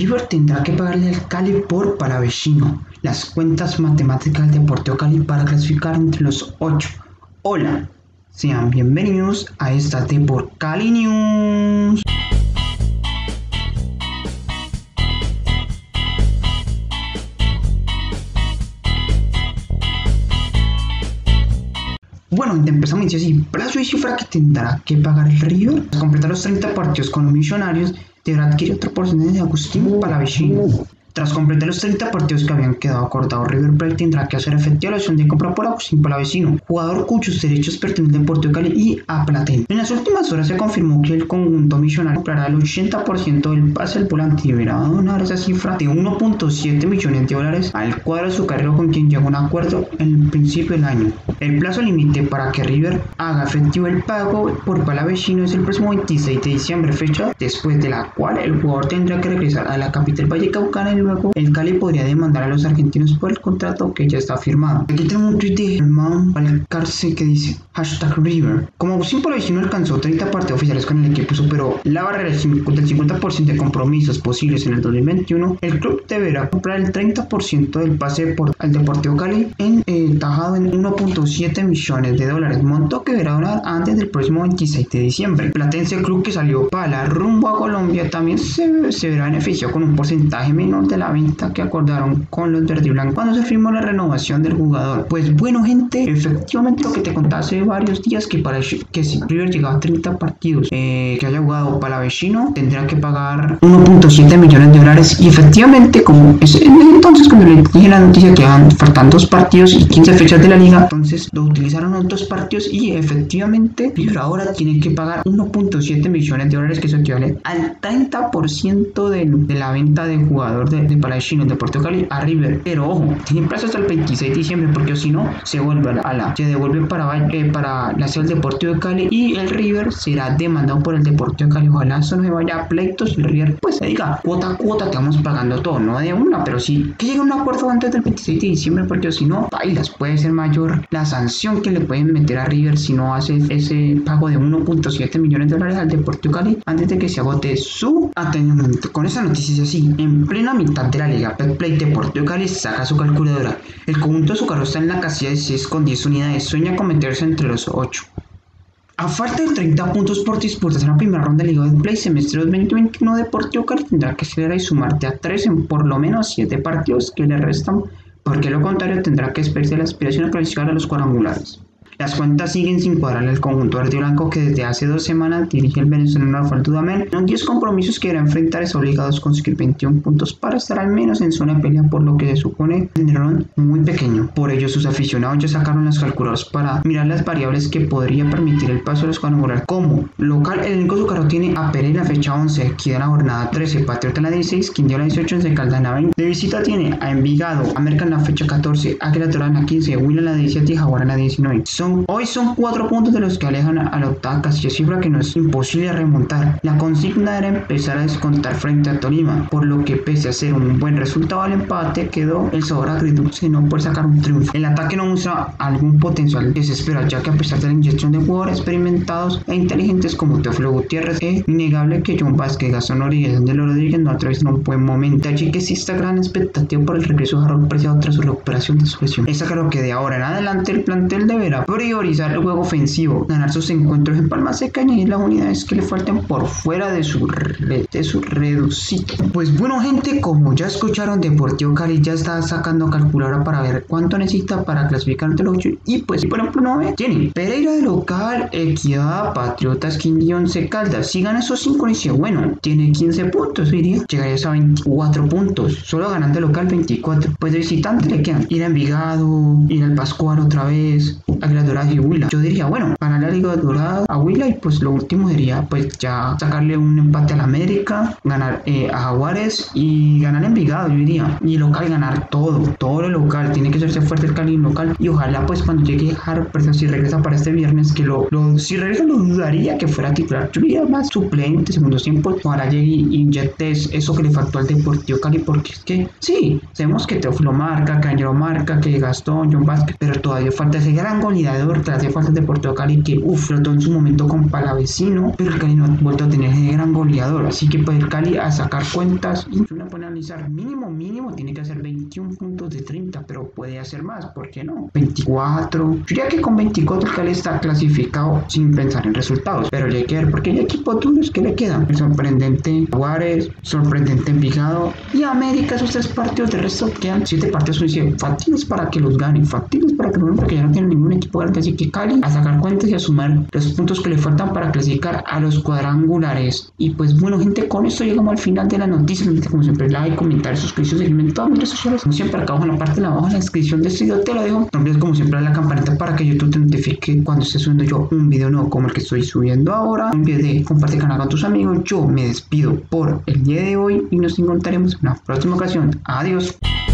River tendrá que pagarle al Cali por Palavecino. Las cuentas matemáticas del Deportivo Cali para clasificar entre los 8. Hola, sean bienvenidos a esta Depor Cali News. Bueno, empezamos así. Plazo y cifra que tendrá que pagar el River. Tras completar los 30 partidos con los Millonarios, deberá adquirir otra porcentaje de Agustín Palavecino. Tras completar los 30 partidos que habían quedado acordados, River Plate tendrá que hacer efectiva la opción de compra por Agustín Palavecino, jugador cuyos derechos pertenecen al Deportivo Cali y a Platense. En las últimas horas se confirmó que el conjunto millonario comprará el 80% del pase al volante y deberá donar esa cifra de 1.7 millones de dólares al cuadro azucarero con quien llegó a un acuerdo en el principio del año. El plazo límite para que River haga efectivo el pago por Palavecino es el próximo 26 de diciembre, fecha después de la cual el jugador tendrá que regresar a la capital vallecaucana y luego el Cali podría demandar a los argentinos por el contrato que ya está firmado. Aquí tenemos un tweet de Germán Valcarce que dice #River. Como Agustín Palavecino alcanzó 30 partidos oficiales con el equipo, superó la barrera del 50% de compromisos posibles en el 2021, el club deberá comprar el 30% del pase al Deportivo Cali tajado en 1.7 millones de dólares, monto que deberá donar antes del próximo 26 de diciembre. El Platense, club que salió para rumbo a Colombia, también se verá beneficiado con un porcentaje menor de la venta que acordaron con los verde y blancos cuando se firmó la renovación del jugador. Pues bueno, gente, efectivamente lo que te contaba hace varios días, que si River llegaba a 30 partidos que haya jugado Palavecino, tendrá que pagar 1.7 millones de dólares, y efectivamente, como es entonces cuando le dije la noticia que faltan 2 partidos y 15 fechas de la liga, entonces lo utilizaron los 2 partidos y efectivamente River ahora tiene que pagar 1.7 millones de dólares, que eso equivale al 30% de la venta del jugador de Palavecino, el Deportivo Cali, a River. Pero ojo, tiene plazo hasta el 26 de diciembre, porque si no se devuelve para la sede del Deportivo de Cali y el River será demandado por el Deportivo de Cali. Ojalá eso no se vaya a pleitos y el River pues se diga cuota te vamos pagando todo, no de una, pero sí que llegue a un acuerdo antes del 26 de diciembre, porque si no, bailas, puede ser mayor la sanción que le pueden meter a River si no hace ese pago de 1.7 millones de dólares al Deportivo Cali antes de que se agote su atendimiento. Con esa noticia así, en plena mitad de la liga, Betplay Deportivo Cali saca su calculadora. El conjunto azucarero está en la casilla de 6 con 10 unidades, sueña con meterse entre los 8. A falta de 30 puntos por disputarse en la primera ronda de Liga Betplay semestre 2021, Deportivo Cali tendrá que acelerar y sumarte a 3 en por lo menos 7 partidos que le restan, porque lo contrario tendrá que esperarse la aspiración a clasificar a los cuadrangulares. Las cuentas siguen sin cuadrar al conjunto verde y blanco, que desde hace 2 semanas dirige el venezolano Rafael Dudamel. En los 10 compromisos que deberá enfrentar es obligado a conseguir 21 puntos para estar al menos en zona de pelea, por lo que se supone un error muy pequeño. Por ello sus aficionados ya sacaron las calculadoras para mirar las variables que podría permitir el paso de los cuadrangulares. Como local, el elenco azucarero tiene a Pereira fecha 11, Equidad en la jornada 13, Patriota en la 16, Quindío en la 18, Once Caldas en la 20. De visita tiene a Envigado, América en la fecha 14, Águila Dorada en la 15, Huila en la 17 y Jaguar en la 19. Hoy son 4 puntos de los que alejan a la octava casilla, cifra que no es imposible remontar. La consigna era empezar a descontar frente a Tolima, por lo que pese a ser un buen resultado al empate, quedó el sabor agridulce de no poder sacar un triunfo. El ataque no muestra algún potencial que se espera, ya que a pesar de la inyección de jugadores experimentados e inteligentes como Teófilo Gutiérrez, es innegable que John Vázquez, Gastón Rodríguez y Andelo Rodríguez no atraviesan un buen momento. Allí que exista gran expectativa por el regreso de Harold Preciado tras su recuperación de su lesión. Es claro que de ahora en adelante el plantel deberá priorizar el juego ofensivo, ganar sus encuentros en palma seca y añadir las unidades que le faltan por fuera de su reducito. Pues bueno, gente, como ya escucharon, Deportivo Cali ya está sacando calculadora para ver cuánto necesita para clasificar ante los 8, y pues por ejemplo tiene Pereira de local, Equidad, Patriotas, Quindío, Once Caldas. Si gana esos 5 dice bueno, tiene 15 puntos, diría, llegaría a 24 puntos, solo ganando de local 24. Pues de visitante le quedan ir a Envigado, ir al Pascual otra vez, Águila Dorada y Huila. Yo diría, bueno, ganar la Liga Dorada a Huila, y pues lo último sería pues ya sacarle un empate a la América, ganar a Jaguares y ganar Envigado, yo diría. Y local, ganar todo lo local, tiene que hacerse fuerte el Cali local, y ojalá pues cuando llegue Harold, pero si regresa para este viernes, que si regresa lo dudaría que fuera titular, yo diría más suplente, segundos tiempos, ojalá llegue y inyecte eso que le faltó al Deportivo Cali, porque es que sí, sabemos que Teófilo marca, que Ángelo marca, que Gastón, John Vázquez, pero todavía falta ese gran goleador que le hace falta al Deportivo Cali, que flotó en su momento con Palavecino, pero el Cali no ha vuelto a tener ese gran goleador, así que pues el Cali a sacar cuentas, y si uno puede analizar, mínimo tiene que hacer 21 puntos de 30, pero puede hacer más, ¿por qué no? 24, yo diría que con 24 el Cali está clasificado sin pensar en resultados, pero ya hay que ver porque hay equipos duros que le quedan, el sorprendente Juárez, sorprendente Envigado y América. Esos 3 partidos, de resto quedan 7 partidos factibles para que los ganen, porque ya no tienen ningún equipo grande, así que Cali a sacar cuentas y a sumar los puntos que le faltan para clasificar a los cuadrangulares. Y pues bueno, gente, con esto llegamos al final de la noticia. Como siempre, like, comentar, suscribirse, seguirme en todas mis redes sociales, como siempre acá abajo en la parte de abajo en la descripción de este video te lo dejo. No olvides como siempre la campanita para que YouTube te notifique cuando esté subiendo yo un video nuevo como el que estoy subiendo ahora. No olvides de compartir el canal con tus amigos. Yo me despido por el día de hoy y nos encontraremos en una próxima ocasión. Adiós.